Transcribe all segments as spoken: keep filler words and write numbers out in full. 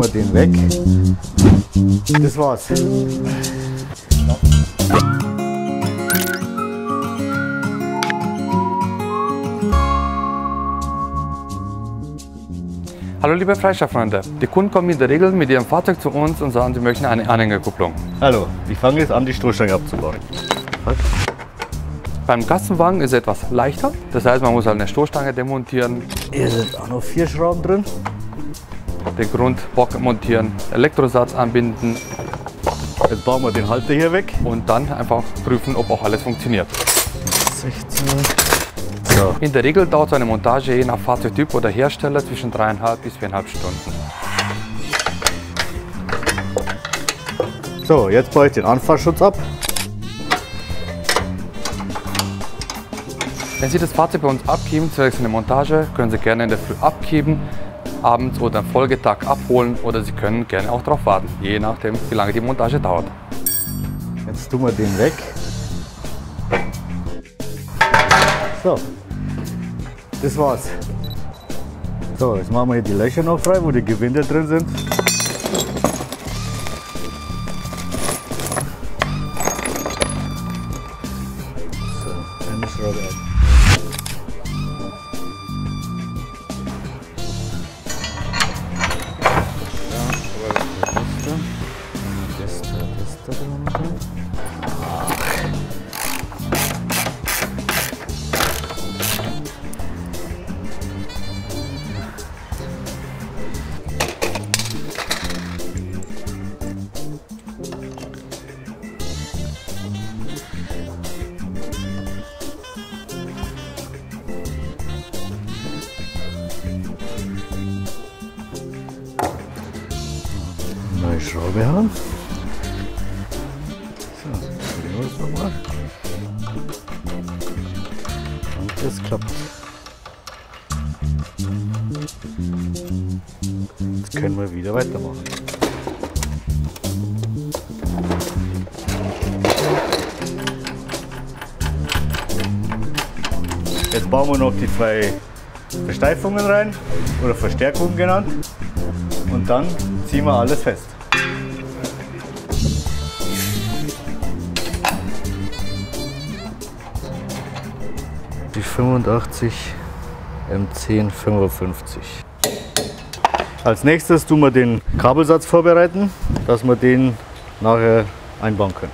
wir den weg. Das war's. Hallo liebe Freischaltfreunde, die Kunden kommen in der Regel mit ihrem Fahrzeug zu uns und sagen, sie möchten eine Anhängerkupplung. Hallo, ich fange jetzt an, die Stoßstange abzubauen. Was? Beim Kastenwagen ist es etwas leichter, das heißt, man muss halt eine Stoßstange demontieren. Hier sind auch noch vier Schrauben drin. Den Grundbock montieren, Elektrosatz anbinden. Jetzt bauen wir den Halter hier weg. Und dann einfach prüfen, ob auch alles funktioniert. sechzehn. So. In der Regel dauert so eine Montage je nach Fahrzeugtyp oder Hersteller zwischen dreieinhalb bis viereinhalb Stunden. So, jetzt baue ich den Anfahrschutz ab. Wenn Sie das Fahrzeug bei uns abgeben, zwecks eine Montage, können Sie gerne in der Früh abgeben, abends oder am Folgetag abholen oder Sie können gerne auch darauf warten, je nachdem, wie lange die Montage dauert. Jetzt tun wir den weg. So, das war's. So, jetzt machen wir hier die Löcher noch frei, wo die Gewinde drin sind. So, eine Schraube ab. Das da, das da drunter. Neue Schraube haben. So, probieren wir es nochmal. Und das klappt. Jetzt können wir wieder weitermachen. Jetzt bauen wir noch die zwei Versteifungen rein, oder Verstärkungen genannt, und dann ziehen wir alles fest. Die fünfundachtzig M zehn fünfundfünfzig. Als nächstes tun wir den Kabelsatz vorbereiten, dass wir den nachher einbauen können.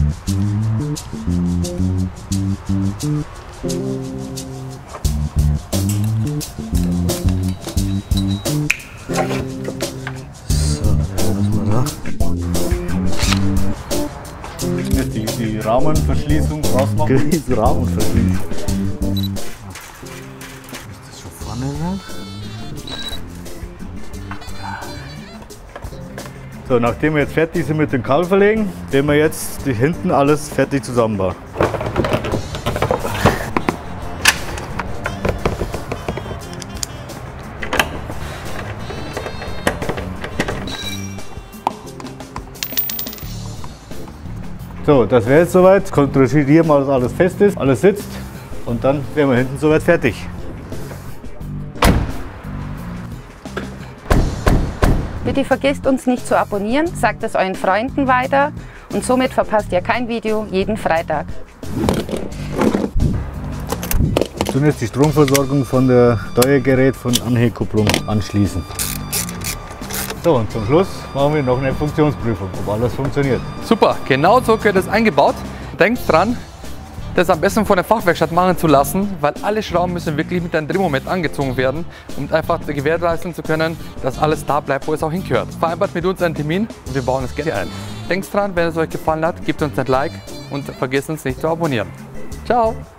Jetzt die, die Rahmenverschließung rausmachen. Die Rahmenverschließung. Muss das schon vorne sein? So, nachdem wir jetzt fertig sind mit dem Kabel verlegen, werden wir jetzt die hinten alles fertig zusammenbauen. So, das wäre jetzt soweit. Kontrollieren wir, dass alles fest ist, alles sitzt, und dann wären wir hinten soweit fertig. Bitte vergesst uns nicht zu abonnieren, sagt es euren Freunden weiter und somit verpasst ihr kein Video jeden Freitag. Wir tun jetzt die Stromversorgung von der Steuergerät von Anhängerkupplung anschließen. So, und zum Schluss machen wir noch eine Funktionsprüfung, ob alles funktioniert. Super, genau so gehört es eingebaut. Denkt dran, das am besten von der Fachwerkstatt machen zu lassen, weil alle Schrauben müssen wirklich mit einem Drehmoment angezogen werden, um einfach gewährleisten zu können, dass alles da bleibt, wo es auch hingehört. Vereinbart mit uns einen Termin und wir bauen es gerne ein. Denkt dran, wenn es euch gefallen hat, gebt uns ein Like und vergesst uns nicht zu abonnieren. Ciao!